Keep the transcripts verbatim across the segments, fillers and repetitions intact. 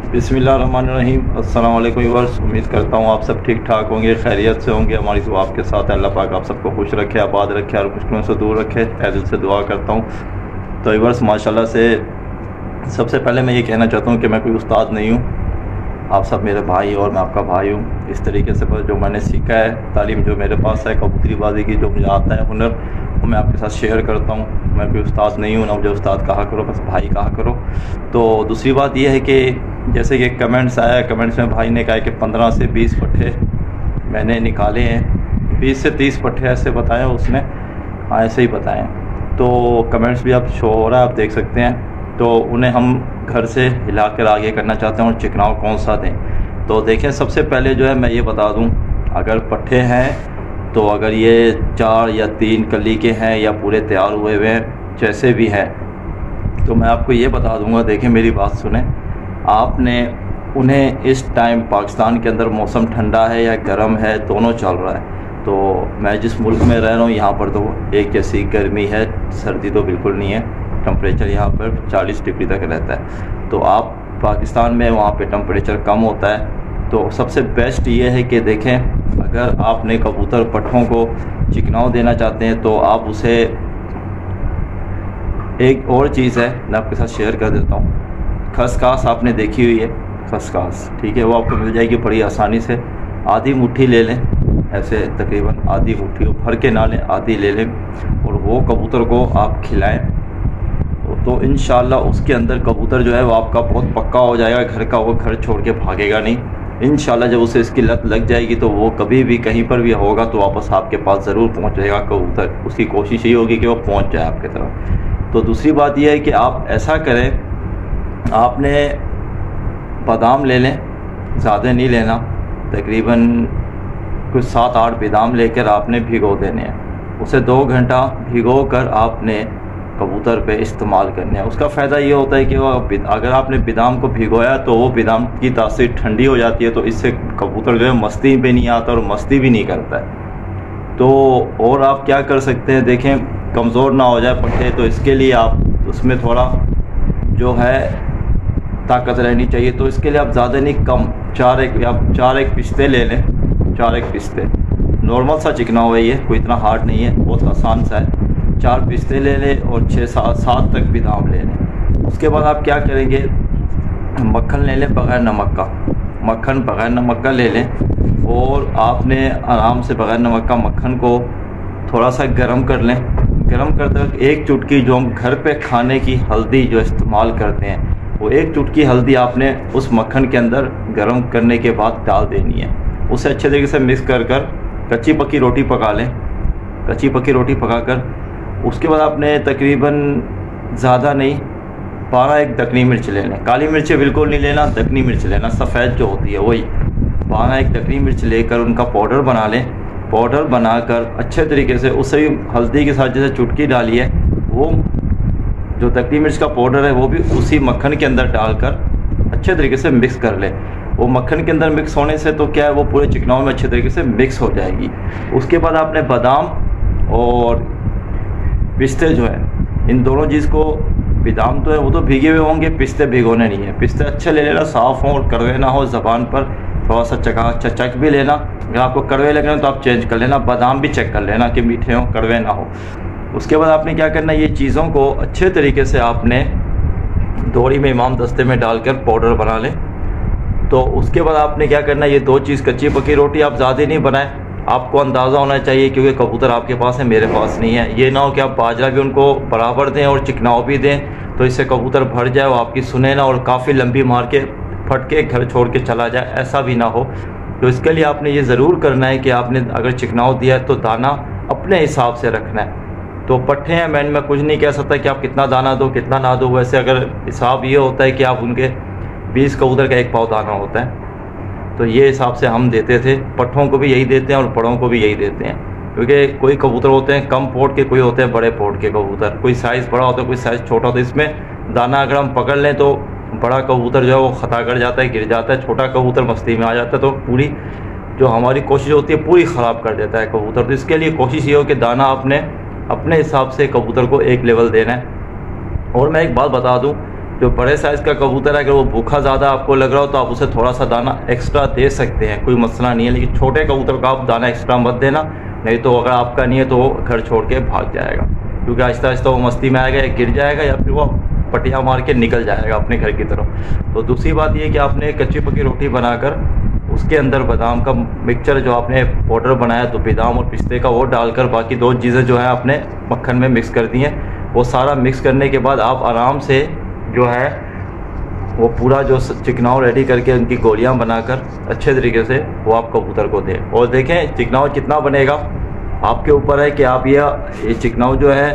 बिस्मिल्लाहिर्रहमानिर्रहीम। अस्सलाम वालेकुम व्यूअर्स, उम्मीद करता हूँ आप सब ठीक ठाक होंगे, खैरियत से होंगे। हमारी दुआ आपके साथ है। अल्लाह पाक आप सबको खुश रखे, आबाद रखे और मुश्किलों से दूर रखे। तहे दिल से दुआ करता हूँ। तो व्यूअर्स माशाल्लाह से सबसे पहले मैं ये कहना चाहता हूँ कि मैं कोई उस्ताद नहीं हूँ, आप सब मेरे भाई और मैं आपका भाई हूँ। इस तरीके से बस जो मैंने सीखा है, तालीम जो मेरे पास है कबूतरीबाजी की, जो मुझे आता है हुनर, वो मैं आपके साथ शेयर करता हूँ। मैं कोई उस्ताद नहीं हूँ, ना मुझे उस्ताद कहा करो, बस भाई कहा करो। तो दूसरी बात यह है कि जैसे कि कमेंट्स आया, कमेंट्स में भाई ने कहा कि पंद्रह से बीस पट्टे मैंने निकाले हैं, बीस से तीस पट्टे ऐसे बताए उसने, हाँ ऐसे ही बताएँ। तो कमेंट्स भी आप शो हो रहा है, आप देख सकते हैं। तो उन्हें हम घर से हिला कर आगे करना चाहते हैं और चिकनाव कौन सा दें। तो देखें, सबसे पहले जो है मैं ये बता दूं, अगर पट्ठे हैं तो अगर ये चार या तीन कली के हैं या पूरे तैयार हुए हुए हैं, जैसे भी हैं, तो मैं आपको ये बता दूंगा। देखें मेरी बात सुने, आपने उन्हें इस टाइम पाकिस्तान के अंदर मौसम ठंडा है या गर्म है, दोनों चल रहा है। तो मैं जिस मुल्क में रह रहा हूँ यहाँ पर तो एक जैसी गर्मी है, सर्दी तो बिल्कुल नहीं है। टेम्परेचर यहाँ पर चालीस डिग्री तक रहता है। तो आप पाकिस्तान में वहाँ पे टेम्परेचर कम होता है। तो सबसे बेस्ट ये है कि देखें, अगर आपने कबूतर पट्ठों को चिकनाव देना चाहते हैं तो आप उसे, एक और चीज़ है मैं आपके साथ शेयर कर देता हूँ। खसकास आपने देखी हुई है, खसकास ठीक है, वो आपको मिल जाएगी बड़ी आसानी से। आधी मुट्ठी ले लें, ऐसे तकरीबन आधी मुट्ठी भर के ना लें, आधी ले लें और वो कबूतर को आप खिलाएं। तो इंशाल्लाह उसके अंदर कबूतर जो है वो आपका बहुत पक्का हो जाएगा घर का, वो घर छोड़ के भागेगा नहीं। इंशाल्लाह जब उसे इसकी लत लग जाएगी तो वो कभी भी कहीं पर भी होगा तो वापस आपके पास ज़रूर पहुंचेगा कबूतर। उसकी कोशिश ये होगी कि वो पहुंच जाए आपकी तरफ। तो दूसरी बात यह है कि आप ऐसा करें, आपने बादाम ले लें, ज़्यादा नहीं लेना, तकरीबन कुछ सात आठ बादाम लेकर आपने भिगो देने हैं। उसे दो घंटा भिगो कर आपने कबूतर पे इस्तेमाल करने हैं। उसका फ़ायदा ये होता है कि वो अगर आपने बादाम को भिगोया तो वो बादाम की तासीर ठंडी हो जाती है, तो इससे कबूतर जो है मस्ती पे नहीं आता और मस्ती भी नहीं करता है। तो और आप क्या कर सकते हैं, देखें कमज़ोर ना हो जाए पट्टे, तो इसके लिए आप उसमें थोड़ा जो है ताकत रहनी चाहिए। तो इसके लिए आप ज़्यादा नहीं, कम चार एक या चार एक पिस्ते ले लें, चार एक पिस्ते, नॉर्मल सा चिकनाव है ये, कोई इतना हार्ड नहीं है, बहुत आसान सा है। चार पिस्ते ले लें और छः सात सात तक बादाम ले लें। उसके बाद आप क्या करेंगे, मक्खन ले लें बग़ैर नमक का, मक्खन बग़ैर नमक का ले लें और आपने आराम से बग़ैर नमक का मक्खन को थोड़ा सा गरम कर लें। गरम करते वक्त एक चुटकी जो हम घर पे खाने की हल्दी जो इस्तेमाल करते हैं, वो एक चुटकी हल्दी आपने उस मक्खन के अंदर गरम करने के बाद डाल देनी है। उसे अच्छे तरीके से मिक्स कर कर कच्ची पक्की रोटी पका लें, कच्ची पक्की रोटी पका कर उसके बाद आपने तकरीबन ज़्यादा नहीं, बारह एक दकनी मिर्च ले लें। काली मिर्च बिल्कुल नहीं लेना, दकनी मिर्च लेना, सफ़ेद जो होती है वही। बारह एक दकनी मिर्च लेकर उनका पाउडर बना लें। पाउडर बनाकर अच्छे तरीके से उसे भी हल्दी के साथ जैसे चुटकी डाली है, वो जो दकनी मिर्च का पाउडर है वो भी उसी मक्खन के अंदर डालकर अच्छे तरीके से मिक्स कर लें। वो मक्खन के अंदर मिक्स होने से तो क्या है, वो पूरे चिकनाव में अच्छे तरीके से मिक्स हो जाएगी। उसके बाद आपने बादाम और पिस्ते जो है, इन दोनों चीज़ को, बादाम तो है वो तो भीगे हुए होंगे, पिस्ते भिगोने नहीं है। पिस्ते अच्छे ले लेना, साफ़ हो और कड़वे ना हो, ज़बान पर थोड़ा सा चका चक भी लेना। अगर आपको कड़वे लग रहे हैं तो आप चेंज कर लेना। बादाम भी चेक कर लेना कि मीठे हों, कड़वे ना हो। उसके बाद आपने क्या करना, ये चीज़ों को अच्छे तरीके से आपने दोरी में इमाम दस्ते में डालकर पाउडर बना लें। तो उसके बाद आपने क्या करना, ये दो चीज़, कच्ची पक्की रोटी आप ज़्यादा नहीं बनाएं, आपको अंदाज़ा होना चाहिए क्योंकि कबूतर आपके पास है, मेरे पास नहीं है। ये ना हो कि आप बाजरा भी उनको बराबर दें और चिकनाव भी दें, तो इससे कबूतर भर जाए, वो आपकी सुने ना और काफ़ी लंबी मार के फट के घर छोड़ के चला जाए, ऐसा भी ना हो। तो इसके लिए आपने ये ज़रूर करना है कि आपने अगर चिकनाव दिया है तो दाना अपने हिसाब से रखना है। तो पट्ठे हैं, मैं मैं कुछ नहीं कह सकता कि आप कितना दाना दो कितना ना दो। वैसे अगर हिसाब ये होता है कि आप उनके बीस कबूतर का एक पाव दाना होता है, तो ये हिसाब से हम देते थे। पट्ठों को भी यही देते हैं और बड़ों को भी यही देते हैं, क्योंकि कोई कबूतर होते हैं कम पोट के, कोई होते हैं बड़े पोट के कबूतर, कोई साइज़ बड़ा होता है, कोई साइज़ छोटा होता है। इसमें दाना अगर हम पकड़ लें तो बड़ा कबूतर जो है वो खता कर जाता है, गिर जाता है, छोटा कबूतर मस्ती में आ जाता है, तो पूरी जो हमारी कोशिश होती है पूरी ख़राब कर देता है कबूतर। तो इसके लिए कोशिश ये हो कि दाना आपने अपने हिसाब से कबूतर को एक लेवल देना है। और मैं एक बात बता दूं जो बड़े साइज़ का कबूतर है, अगर वो भूखा ज़्यादा आपको लग रहा हो तो आप उसे थोड़ा सा दाना एक्स्ट्रा दे सकते हैं, कोई मसला नहीं है। लेकिन छोटे कबूतर को आप दाना एक्स्ट्रा मत देना, नहीं तो अगर आपका नहीं है तो वो घर छोड़ के भाग जाएगा, क्योंकि आहिस्ता आहिस्ता वो मस्ती में आएगा, या गिर जाएगा या फिर वो पटिया मार के निकल जाएगा अपने घर की तरफ। तो दूसरी बात ये कि आपने कच्ची पक्की रोटी बनाकर उसके अंदर बादाम का मिक्सचर जो आपने पाउडर बनाया तो बादाम और पिस्ते का वो डालकर बाकी दो चीज़ें जो है आपने मक्खन में मिक्स कर दी हैं। वो सारा मिक्स करने के बाद आप आराम से जो है वो पूरा जो चिकनाव रेडी करके उनकी गोलियां बनाकर अच्छे तरीके से वो आप कबूतर को दें। और देखें चिकनाव कितना बनेगा आपके ऊपर है कि आप ये ये चिकनाव जो है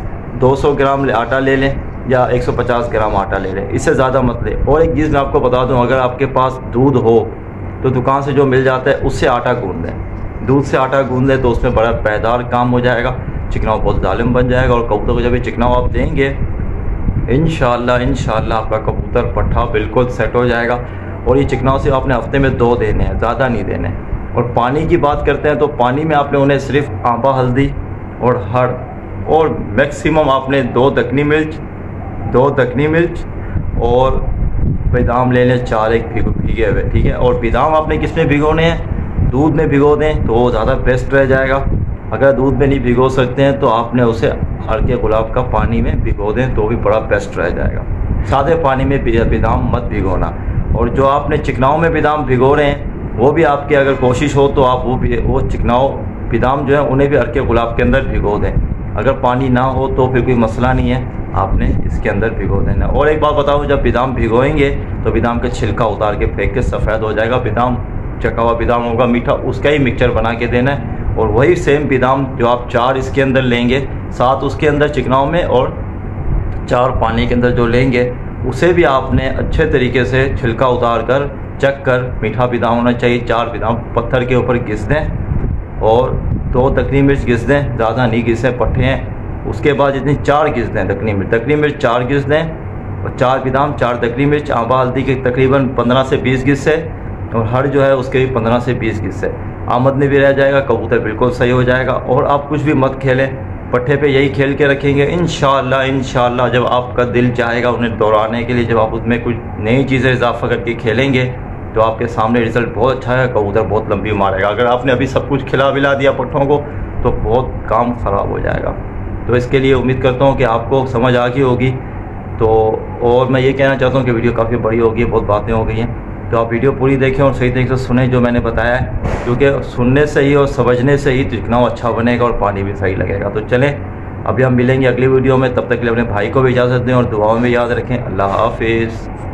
दो सौ ग्राम आटा ले लें या एक सौ पचास ग्राम आटा ले लें, इससे ज़्यादा मत लें। और एक चीज़ मैं आपको बता दूं, अगर आपके पास दूध हो तो दुकान से जो मिल जाता है उससे आटा गूंद लें। दूध से आटा गूंद लें तो उसमें बड़ा पायदार काम हो जाएगा, चिकनाव बहुत जालिम बन जाएगा। और कबूतर को जब ये चिकनाव आप देंगे इंशाअल्लाह इंशाअल्लाह आपका कबूतर पट्ठा बिल्कुल सेट हो जाएगा। और ये चिकनाव से आपने हफ्ते में दो देने हैं, ज़्यादा नहीं देने। और पानी की बात करते हैं तो पानी में आपने उन्हें सिर्फ आंबा हल्दी और हर्द और मैक्सिमम आपने दो दखनी मिर्च दो दखनी मिर्च और बादाम ले लें चार एक भिगो भीगे हुए, ठीक है। और बादाम आपने किस में भिगोने हैं, दूध में भिगो दें तो वो ज़्यादा बेस्ट रह जाएगा। अगर दूध में नहीं भिगो सकते हैं तो आपने उसे हल्के गुलाब का पानी में भिगो दें तो भी बड़ा बेस्ट रह जाएगा। सादे पानी में बादाम मत भिगोना। और जो आपने चिकनाव में बादाम भिगो रहे हैं वो भी आपकी अगर कोशिश हो तो आप वो भी वो चिकनाव बादाम जो है उन्हें भी हल्के गुलाब के अंदर भिगो दें। अगर पानी ना हो तो फिर कोई मसला नहीं है, आपने इसके अंदर भिगो देना। और एक बात बताऊँ, जब बादाम भिगोएंगे तो बादाम का छिलका उतार के फेंक के सफ़ेद हो जाएगा। बादाम चका हुआ बादाम होगा मीठा, उसका ही मिक्सचर बना के देना है। और वही सेम बादाम जो आप चार इसके अंदर लेंगे, सात उसके अंदर चिकनाव में और चार पानी के अंदर जो लेंगे, उसे भी आपने अच्छे तरीके से छिलका उतार कर चक कर, मीठा बादाम होना चाहिए, चार बादाम पत्थर के ऊपर घिस दें और दो दखनी मिर्च घिस दें, ज़्यादा नहीं घिसें, पट्टे हैं। उसके बाद जितनी चार घिस दें दखनी मिर्च दखनी मिर्च चार घिस दें और चार बादाम चार दखनी मिर्च, आंबा हल्दी के तकरीबन पंद्रह से बीस घिस्से और हर जो है उसके भी पंद्रह से बीस घिस्से। आमद में भी रह जाएगा, कबूतर बिल्कुल सही हो जाएगा। और आप कुछ भी मत खेलें, पट्टे पे यही खेल के रखेंगे इंशाअल्लाह इंशाअल्लाह जब आपका दिल चाहेगा उन्हें दोहराने के लिए, जब आप उसमें कुछ नई चीज़ें इजाफा करके खेलेंगे तो आपके सामने रिज़ल्ट बहुत अच्छा है, कबूतर बहुत लंबी मारेगा। अगर आपने अभी सब कुछ खिला विला दिया पट्टों को तो बहुत काम ख़राब हो जाएगा। तो इसके लिए उम्मीद करता हूँ कि आपको समझ आ गई होगी। तो और मैं ये कहना चाहता हूँ कि वीडियो काफ़ी बड़ी हो गई, बहुत बातें हो गई हैं, तो आप वीडियो पूरी देखें और सही तरीके से सुने जो मैंने बताया है, क्योंकि सुनने से ही और समझने से ही चिकनाव अच्छा बनेगा और पानी भी सही लगेगा। तो चलें अभी हम मिलेंगे अगली वीडियो में, तब तक के लिए अपने भाई को भी इजाज़त दें और दुआओं में याद रखें। अल्लाह हाफिज़।